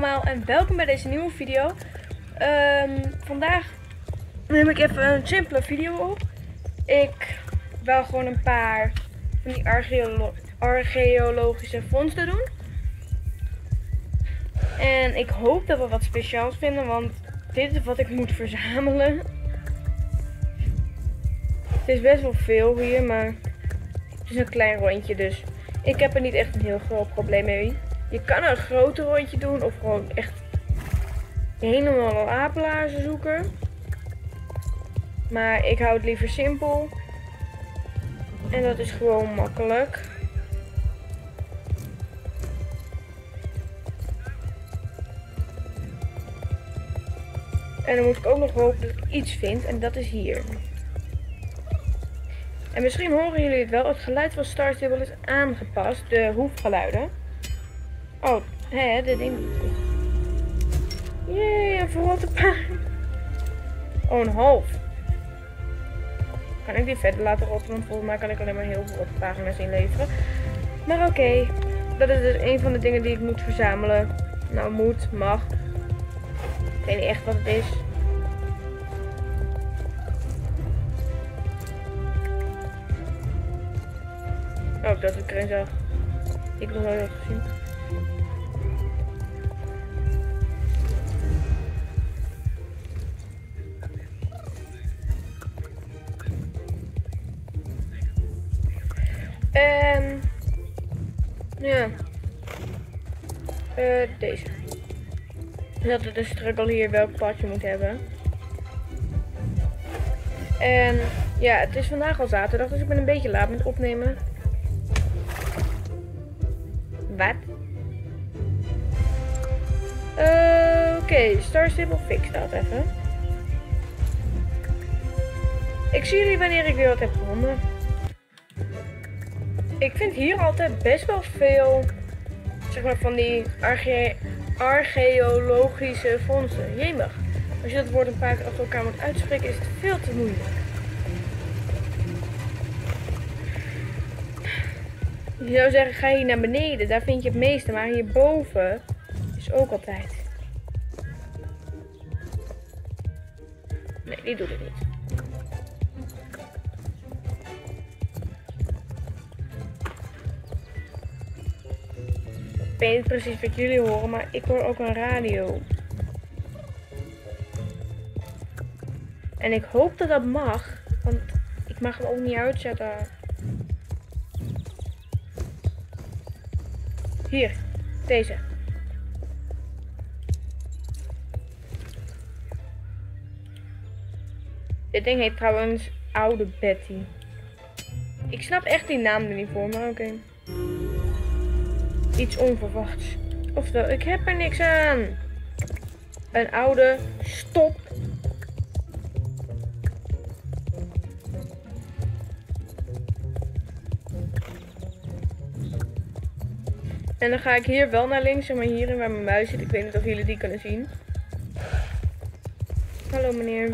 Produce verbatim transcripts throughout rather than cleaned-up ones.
allemaal en welkom bij deze nieuwe video. Um, vandaag neem ik even een simpele video op. Ik wil gewoon een paar van die archeolo archeologische vondsten doen. En ik hoop dat we wat speciaals vinden, want dit is wat ik moet verzamelen. Het is best wel veel hier, maar het is een klein rondje, dus ik heb er niet echt een heel groot probleem mee. Je kan een groter rondje doen of gewoon echt helemaal apenlaarzen zoeken. Maar ik hou het liever simpel. En dat is gewoon makkelijk. En dan moet ik ook nog hopen dat ik iets vind. En dat is hier. En misschien horen jullie het wel. Het geluid van Star Stable is aangepast. De hoefgeluiden. Oh, hè, dit ding. Jee, een verrotte paard. Oh, een half. Kan ik die verder laten rotten? Want volgens mij kan ik alleen maar heel verrotte pagina's inleveren. Maar oké, okay, dat is dus een van de dingen die ik moet verzamelen. Nou, moet, mag. Ik weet niet echt wat het is. Oh, dat ik erin zag. Ik heb nog nooit gezien. En ja, uh, deze. Dat het een struggle hier welk pad je moet hebben. En ja, het is vandaag al zaterdag, dus ik ben een beetje laat met opnemen. Wat? Uh, Oké, okay, Star Stable fix dat even. Ik zie jullie wanneer ik weer wat heb gevonden. Ik vind hier altijd best wel veel, zeg maar, van die arche archeologische vondsten. Jemig. Als je dat woord een paar keer achter elkaar moet uitspreken, is het veel te moeilijk. Je zou zeggen, ga hier naar beneden, daar vind je het meeste. Maar hierboven is ook altijd. Nee, die doet het niet. Ik weet niet precies wat jullie horen, maar ik hoor ook een radio. En ik hoop dat dat mag, want ik mag hem ook niet uitzetten. Hier, deze. Dit ding heet trouwens Oude Betty. Ik snap echt die naam er niet voor, maar oké. Okay. Iets onverwachts. Oftewel, ik heb er niks aan. Een oude stop. En dan ga ik hier wel naar links, maar hierin waar mijn muis zit. Ik weet niet of jullie die kunnen zien. Hallo meneer.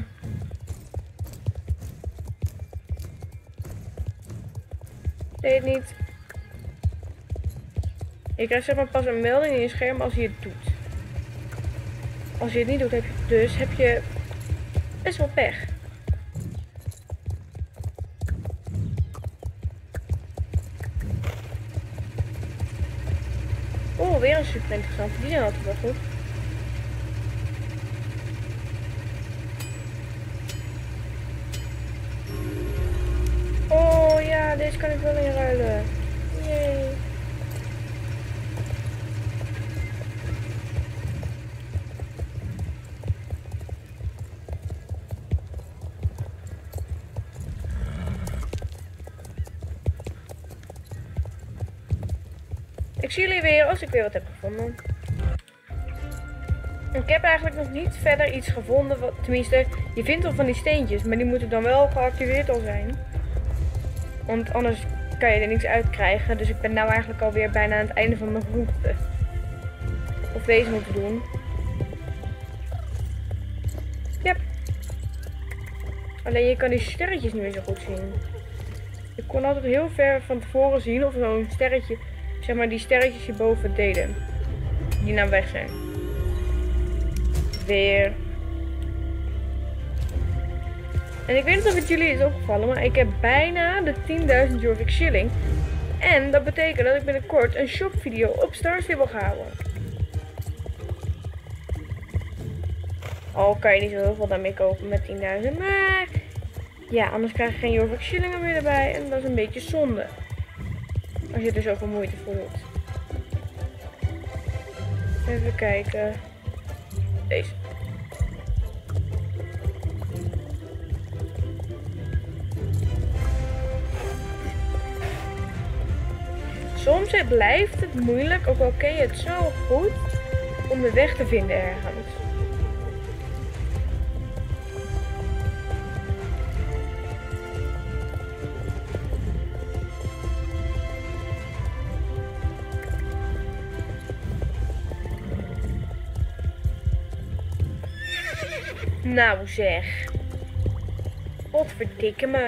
Deed het niet. Je krijgt zeg maar pas een melding in je scherm als je het doet. Als je het niet doet, heb je, dus heb je best wel pech. Oh, weer een super interessant. Die zijn altijd wel goed. Oh ja, deze kan ik wel inruilen. Yay. Ik zie jullie weer als ik weer wat heb gevonden. Ik heb eigenlijk nog niet verder iets gevonden. Wat, tenminste, je vindt wel van die steentjes, maar die moeten dan wel geactiveerd al zijn. Want anders kan je er niks uit krijgen. Dus ik ben nou eigenlijk alweer bijna aan het einde van mijn route. Of deze moeten doen. Yep. Alleen je kan die sterretjes niet meer zo goed zien. Ik kon altijd heel ver van tevoren zien of zo'n sterretje, zeg maar die sterretjes hierboven deden. Die nou weg zijn. weer. En ik weet niet of het jullie is opgevallen, maar ik heb bijna de tienduizend Jorvik shilling. En dat betekent dat ik binnenkort een shopvideo op Star Stable ga houden. Al kan je niet zo heel veel daarmee kopen met tienduizend, maar ja, anders krijg je geen Jorvik shillingen meer erbij. En dat is een beetje zonde. Als je er zoveel moeite voor doet. Even kijken. Deze. Soms het blijft het moeilijk, ook al ken je het zo goed, om de weg te vinden ergens. Nou zeg. Godverdikke me.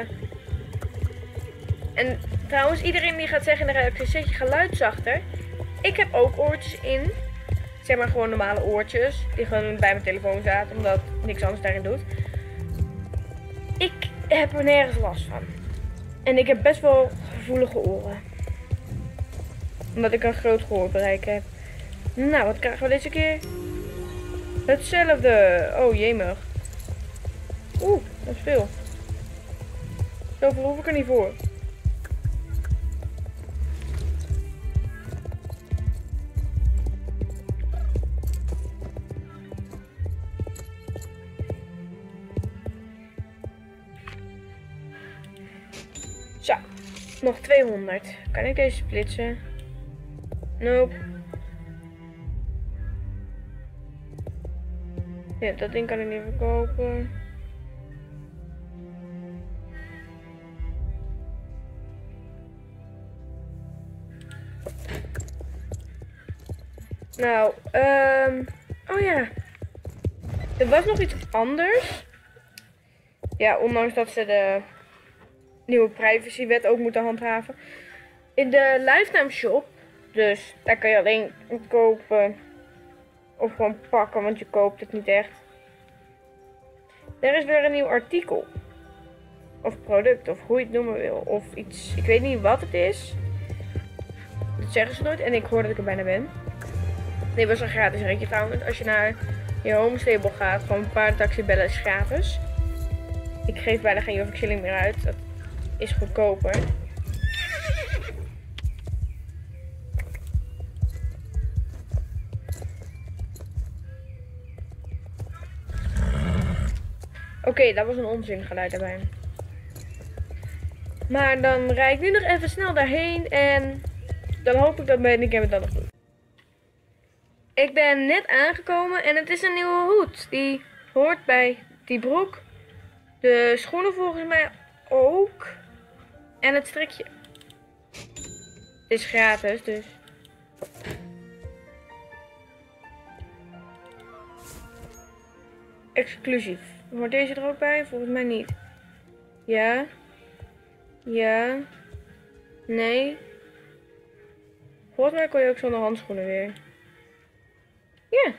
En trouwens, iedereen die gaat zeggen in de reactie, zet je geluid zachter. Ik heb ook oortjes in. Zeg maar gewoon normale oortjes. Die gewoon bij mijn telefoon zaten, omdat niks anders daarin doet. Ik heb er nergens last van. En ik heb best wel gevoelige oren. Omdat ik een groot gehoorbereik heb. Nou, wat krijgen we deze keer? Hetzelfde. Oh, jemig. Oeh, dat is veel. Zoveel hoef ik er niet voor. Zo, nog tweehonderd. Kan ik deze splitsen? Nope. Ja, dat ding kan ik niet verkopen. Nou, um, oh ja. Er was nog iets anders. Ja, ondanks dat ze de nieuwe privacywet ook moeten handhaven. In de Lifetime Shop, dus daar kan je alleen kopen of gewoon pakken, want je koopt het niet echt. Er is weer een nieuw artikel. Of product, of hoe je het noemen wil. Of iets, ik weet niet wat het is. Dat zeggen ze nooit en ik hoor dat ik er bijna ben. Nee, was een gratis ritje trouwens. Als je naar je home stable gaat, gewoon een paar taxi bellen is gratis. Ik geef bijna geen Jorvik shilling meer uit. Dat is goedkoper. Oké, okay, dat was een onzingeluid daarbij. Maar dan rijd ik nu nog even snel daarheen en dan hoop ik dat mijn ik heb het dan nog goed. Ik ben net aangekomen en het is een nieuwe hoed. Die hoort bij die broek. De schoenen volgens mij ook. En het strikje. Het is gratis, dus. Exclusief. Hoort deze er ook bij? Volgens mij niet. Ja. Ja. Nee. Volgens mij kon je ook zonder handschoenen weer. Ja.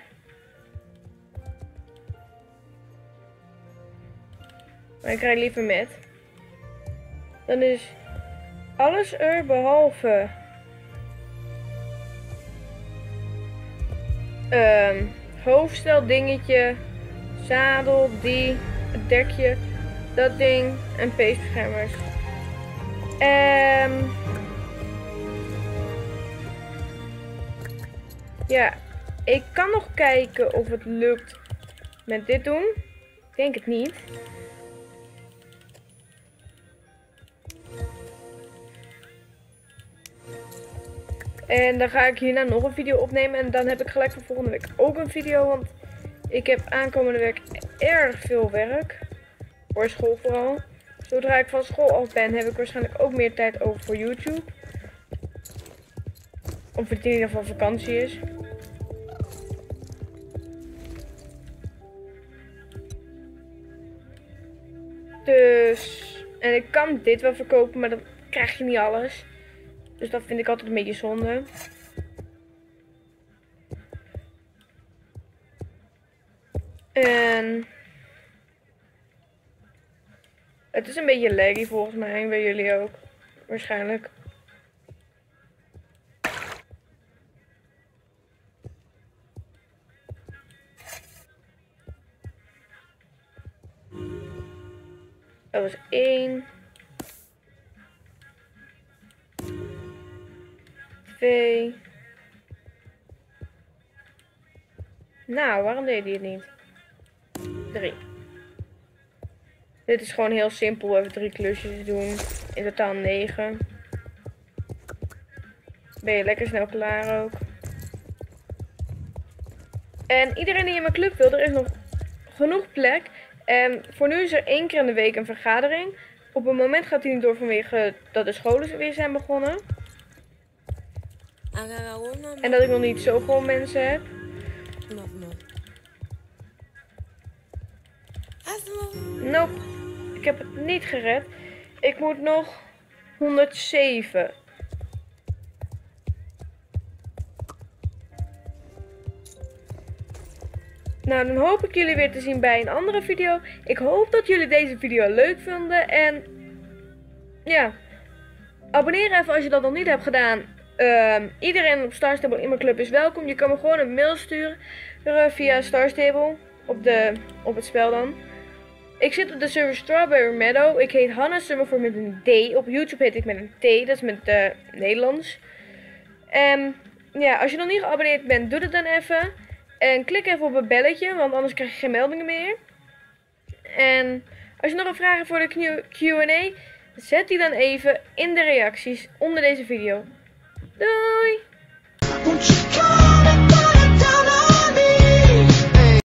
Maar ik rijd liever met. Dan is alles er behalve um, hoofdstel dingetje, zadel, die, het dekje, dat ding en peesbeschermers. Um, ja, ik kan nog kijken of het lukt met dit doen. Ik denk het niet. En dan ga ik hierna nog een video opnemen. En dan heb ik gelijk voor volgende week ook een video. Want ik heb aankomende week erg veel werk. Voor school vooral. Zodra ik van school af ben, heb ik waarschijnlijk ook meer tijd over voor YouTube. Of het in ieder geval vakantie is. Dus, en ik kan dit wel verkopen, maar dan krijg je niet alles. Dus dat vind ik altijd een beetje zonde. En het is een beetje laggy volgens mij, bij jullie ook. Waarschijnlijk. Dat was één. Twee. Nou, waarom deed hij het niet? Drie. Dit is gewoon heel simpel. Even drie klusjes doen. In totaal negen. Ben je lekker snel klaar ook. En iedereen die in mijn club wil, er is nog genoeg plek. En voor nu is er één keer in de week een vergadering. Op het moment gaat die niet door vanwege dat de scholen weer zijn begonnen. En dat ik nog niet zoveel mensen heb. Nope, ik heb het niet gered. Ik moet nog honderdzeven. Nou, dan hoop ik jullie weer te zien bij een andere video. Ik hoop dat jullie deze video leuk vonden. En ja, abonneer even als je dat nog niet hebt gedaan. Uh, iedereen op Star Stable in mijn club is welkom. Je kan me gewoon een mail sturen via Star Stable op, de, op het spel dan. Ik zit op de server Strawberry Meadow. Ik heet Hannah Summerford met een D. Op YouTube heet ik met een T. Dat is met uh, Nederlands. En ja, als je nog niet geabonneerd bent, doe het dan even. En klik even op het belletje, want anders krijg je geen meldingen meer. En als je nog een vraag hebt voor de Q en A, zet die dan even in de reacties onder deze video. Doei!